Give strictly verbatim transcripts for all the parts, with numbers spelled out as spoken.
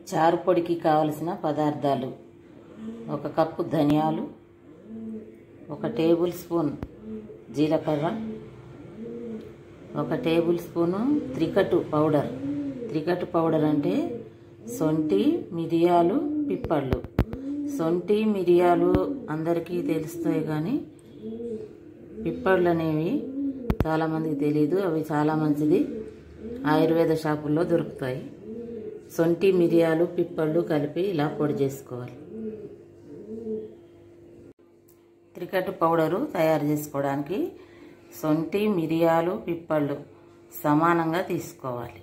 చారు పొడికి కావలసిన పదార్థాలు: ఒక కప్పు ధనియాలు, ఒక టేబుల్ స్పూన్ జీలకర్ర, ఒక టేబుల్ స్పూను త్రికట్టు పౌడర్. త్రికట్టు పౌడర్ అంటే సొంటి, మిరియాలు, పిప్పళ్ళు. సొంటి, మిరియాలు అందరికీ తెలుస్తాయి, కానీ పిప్పళ్ళు అనేవి చాలామందికి తెలియదు. అవి చాలా మంచిది, ఆయుర్వేద షాపుల్లో దొరుకుతాయి. సొంటి, మిరియాలు, పిప్పళ్ళు కలిపి ఇలా పొడి చేసుకోవాలి. త్రికట్టు పౌడరు తయారు చేసుకోవడానికి సొంటి, మిరియాలు, పిప్పళ్ళు సమానంగా తీసుకోవాలి.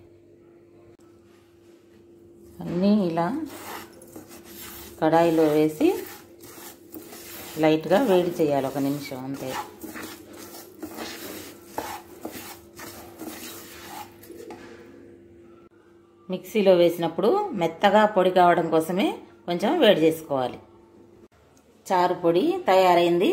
అన్నీ ఇలా కడాయిలో వేసి లైట్గా వేడి చేయాలి, ఒక నిమిషం అంతే. మిక్సీలో వేసినప్పుడు మెత్తగా పొడి కావడం కోసమే కొంచెం వేడి చేసుకోవాలి. చారు పొడి తయారైంది.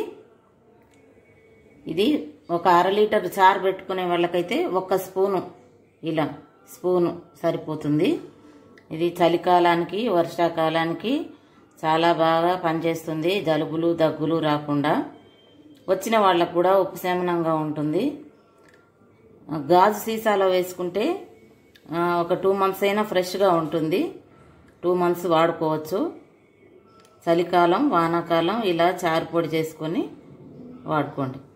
ఇది ఒక అర లీటర్ చారు పెట్టుకునే వాళ్ళకైతే ఒక్క స్పూను, ఇలా స్పూను సరిపోతుంది. ఇది చలికాలానికి, వర్షాకాలానికి చాలా బాగా పనిచేస్తుంది. జలుబులు, దగ్గులు రాకుండా వచ్చిన వాళ్ళకు కూడా ఉపశమనంగా ఉంటుంది. గాజు సీసాలో వేసుకుంటే ఒక టూ మంత్స్ అయినా ఫ్రెష్గా ఉంటుంది. టూ మంత్స్ వాడుకోవచ్చు. చలికాలం, వానాకాలం ఇలా చారు పొడి చేసుకొని వాడుకోండి.